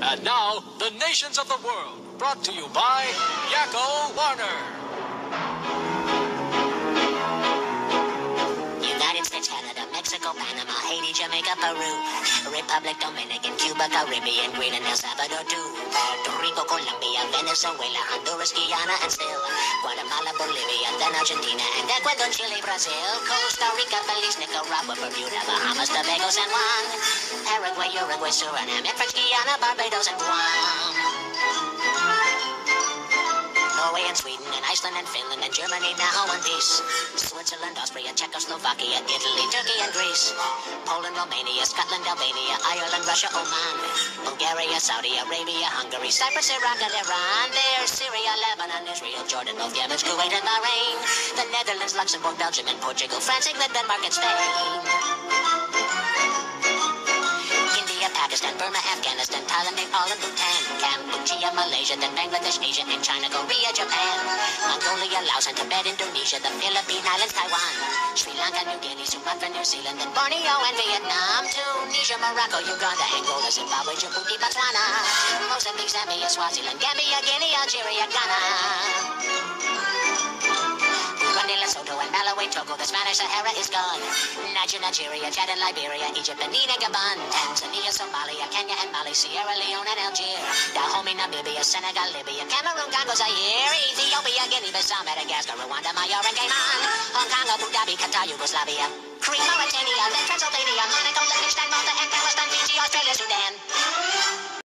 And now, the nations of the world, brought to you by Yakko Warner. United States, Canada, Mexico, Panama, Haiti, Jamaica, Peru, Republic, Dominican, Cuba, Caribbean, Grenada, El Salvador, too, Puerto Rico, Colombia, Venezuela, Honduras, Guyana, and still Guatemala, Bolivia, then Argentina, and Ecuador, Chile, Brazil, Costa Rica, Belize, Nicaragua, Bermuda, Bahamas, Tobago, San Juan, Paraguay, Uruguay, Suriname, French Guiana, Barbados, and Guam. Norway and Sweden and Iceland and Finland and Germany now in peace. Switzerland, Austria, Czechoslovakia, Italy, Turkey and Greece. Poland, Romania, Scotland, Albania, Ireland, Russia, Oman. Bulgaria, Saudi Arabia, Hungary, Cyprus, Iraq and Iran. There's Syria, Lebanon, Israel, Jordan, both Yemen, Kuwait and Bahrain. The Netherlands, Luxembourg, Belgium and Portugal, France, England, Denmark and Spain. Pakistan, Burma, Afghanistan, Thailand, Nepal, and Bhutan, Cambodia, Malaysia, then Bangladesh, Asia, and China, Korea, Japan, Mongolia, Laos, and Tibet, Indonesia, the Philippine Islands, Taiwan, Sri Lanka, New Guinea, Sumatra, New Zealand, then Borneo, and Vietnam, Tunisia, Morocco, Uganda, Angola, Zimbabwe, Djibouti, Botswana, Mozambique, Zambia, Swaziland, Gambia, Guinea, Algeria, Ghana. Lesotho and Malawi, Togo, the Spanish Sahara is gone. Nigeria, Chad and Liberia, Egypt, Benin and Gabon, Tanzania, Somalia, Kenya and Mali, Sierra Leone and Algeria, Dahomey, Namibia, Senegal, Libya, Cameroon, Congo, Zaire, Ethiopia, Guinea-Bissau, Madagascar, Rwanda, Majorca and Cayman, Hong Kong, Abu Dhabi, Qatar, Yugoslavia, Crete, Mauritania, then Transylvania, Monaco, Liechtenstein, Malta and Palestine, Fiji, Australia, Sudan.